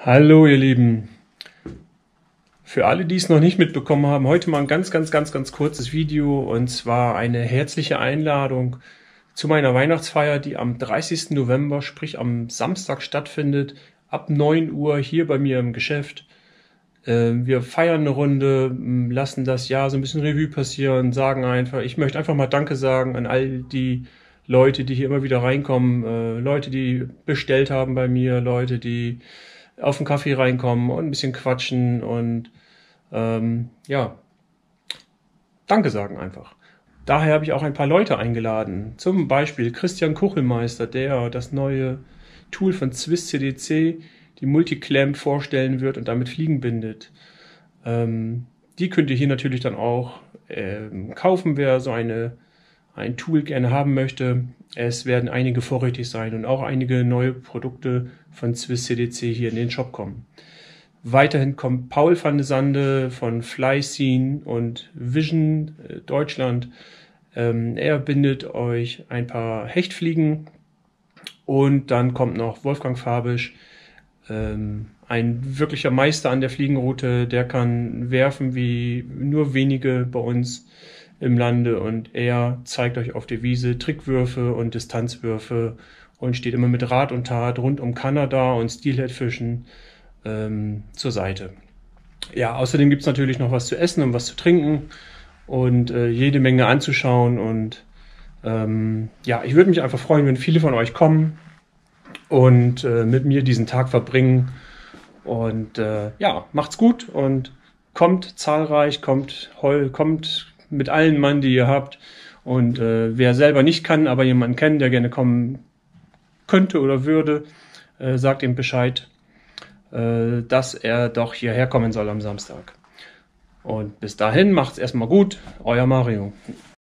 Hallo ihr Lieben, für alle, die es noch nicht mitbekommen haben, heute mal ein ganz kurzes Video, und zwar eine herzliche Einladung zu meiner Weihnachtsfeier, die am 30. November, sprich am Samstag stattfindet, ab 9 Uhr hier bei mir im Geschäft. Wir feiern eine Runde, lassen das Jahr so ein bisschen Revue passieren, sagen einfach, ich möchte einfach mal Danke sagen an all die Leute, die hier immer wieder reinkommen, Leute, die bestellt haben bei mir, Leute, die auf den Kaffee reinkommen und ein bisschen quatschen und ja, Danke sagen einfach. Daher habe ich auch ein paar Leute eingeladen, zum Beispiel Christian Kuchelmeister, der das neue Tool von Swiss CDC, die Multiclamp, vorstellen wird und damit Fliegen bindet. Die könnt ihr hier natürlich dann auch kaufen, wer so ein Tool gerne haben möchte. Es werden einige vorrätig sein und auch einige neue Produkte von Swiss CDC hier in den Shop kommen. Weiterhin kommt Paul van de Sande von Flyscene und Vision Deutschland. Er bindet euch ein paar Hechtfliegen, und dann kommt noch Wolfgang Fabisch, ein wirklicher Meister an der Fliegenroute. Der kann werfen wie nur wenige bei uns im Lande, und er zeigt euch auf der Wiese Trickwürfe und Distanzwürfe und steht immer mit Rat und Tat rund um Kanada und Steelhead-Fischen zur Seite. Ja, außerdem gibt es natürlich noch was zu essen und was zu trinken und jede Menge anzuschauen, und ja, ich würde mich einfach freuen, wenn viele von euch kommen und mit mir diesen Tag verbringen. Und ja, macht's gut und kommt zahlreich, kommt mit allen Mann, die ihr habt. Und wer selber nicht kann, aber jemanden kennt, der gerne kommen könnte oder würde, sagt ihm Bescheid, dass er doch hierher kommen soll am Samstag. Und bis dahin macht's erstmal gut, euer Mario.